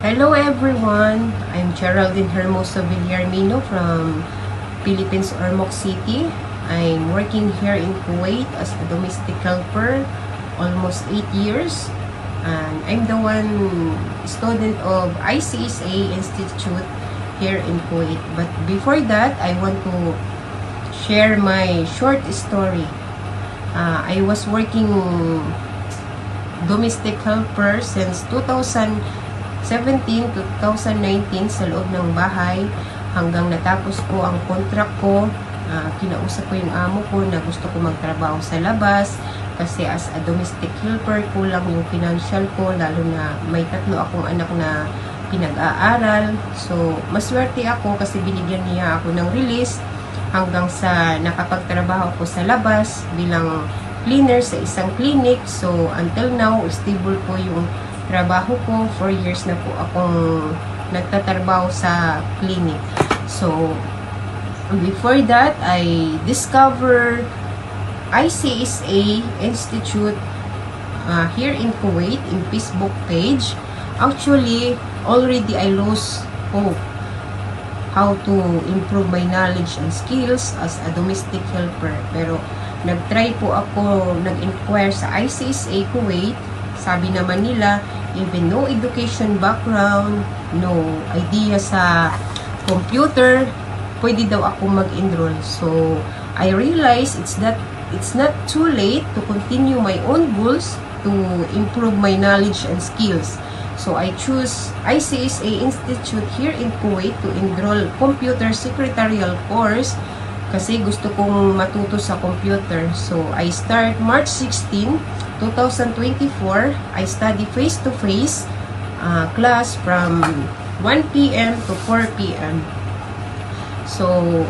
Hello everyone, I'm Geraldine Hermoso Villarmino from Philippines, Ormoc City. I'm working here in Kuwait as a domestic helper almost 8 years. And I'm the one student of ICSA Institute here in Kuwait. But before that, I want to share my short story. I was working domestic helper since 2017 to 2019 sa loob ng bahay hanggang natapos ko ang contract ko. Kinausap ko yung amo ko na gusto ko magtrabaho sa labas kasi as a domestic helper kulang yung financial ko, lalo na may 3 akong anak na pinag-aaral. So maswerte ako kasi binigyan niya ako ng release hanggang sa nakapagtrabaho ko sa labas bilang cleaner sa isang clinic. So until now stable po yung trabaho ko. 4 years na po akong nagtatrabaho sa clinic. So before that, I discovered ICSA Institute here in Kuwait in Facebook page. Actually, already I lost hope how to improve my knowledge and skills as a domestic helper. Pero nag-try po ako, nag-inquire sa ICSA Kuwait. Sabi naman nila, even no education background, no idea sa computer, pwede daw ako mag-enroll. So I realized it's not too late to continue my own goals to improve my knowledge and skills. So I choose ICSA Institute here in Kuwait to enroll computer secretarial course kasi gusto kong matuto sa computer. So I start March 16, 2024. I study face-to-face class from 1 p.m. to 4 p.m. So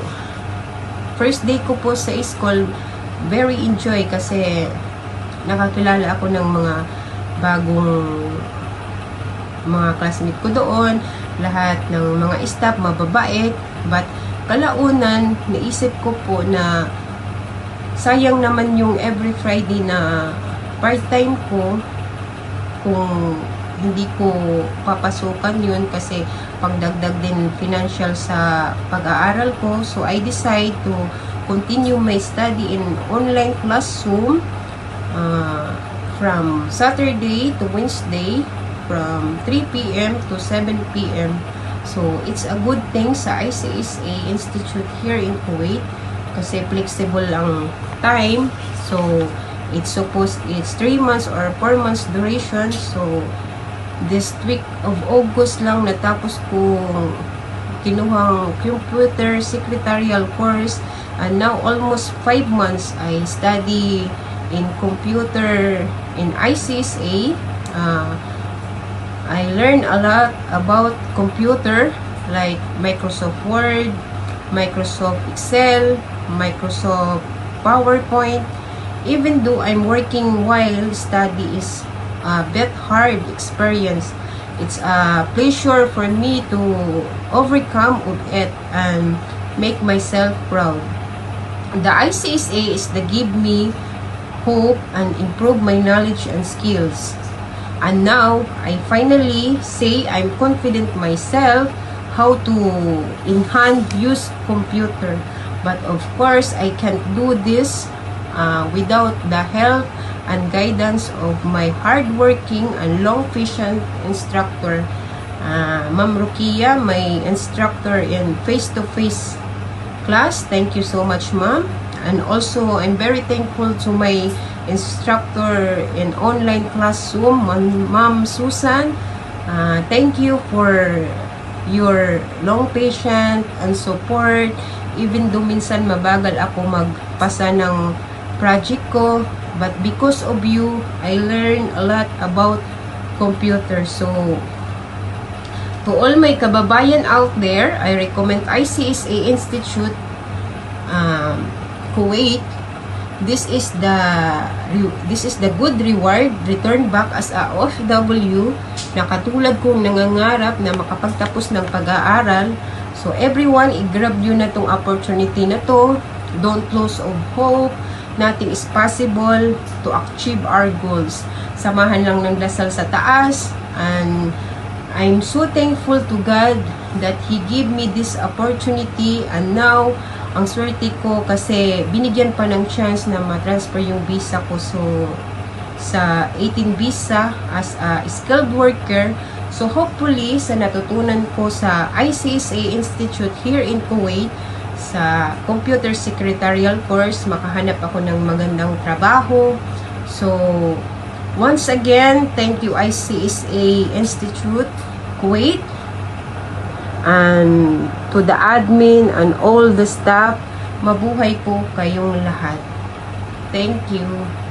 first day ko po sa school, very enjoy kasi nakakilala ako ng mga bagong mga classmate ko doon, lahat ng mga staff mababait. But kalaunan, naisip ko po na sayang naman yung every Friday na part-time ko kung hindi ko papasukan yun kasi pangdagdag din financial sa pag-aaral ko. So I decide to continue my study in online classroom from Saturday to Wednesday from 3 p.m. to 7 p.m. So it's a good thing sa ICSA Institute here in Kuwait kasi flexible ang time. So it's 3 months or 4 months duration. So this week of August lang natapos kong kinuhang computer secretarial course, and now almost 5 months I study in computer in ICSA. I learned a lot about computer like Microsoft Word, Microsoft Excel, Microsoft PowerPoint. Even though I'm working while study is a bit hard experience, it's a pleasure for me to overcome of it and make myself proud. The ICSA is the give me hope and improve my knowledge and skills. And now, I finally say I'm confident myself how to in-hand use computer. But of course, I can't do this without the help and guidance of my hardworking and long-patient instructor, Ma'am Rukia, my instructor in face-to-face class. Thank you so much, Ma'am. And also, I'm very thankful to my instructor in online classroom, Ma'am Susan. Thank you for your long patience and support. Even though minsan mabagal ako magpasa ng project ko, but because of you, I learned a lot about computer. So, to all my kababayan out there, I recommend ICSA Institute Kuwait. This is the good reward return back as a OFW na katulad kong nangangarap na makapagtapos ng pag-aaral. So everyone, i-grab nyo na tong opportunity na to. Don't lose of hope. Nothing is possible to achieve our goals. Samahan lang ng dasal sa taas and I'm so thankful to God that He gave me this opportunity, and now ang swerte ko kasi binigyan pa ng chance na ma-transfer yung visa ko sa 18 visa as a skilled worker. So hopefully sa natutunan ko sa ICSA Institute here in Kuwait sa computer secretarial course, makahanap ako ng magandang trabaho. So once again, thank you ICSA Institute Kuwait, and to the admin and all the staff. Mabuhay po kayong lahat. Thank you.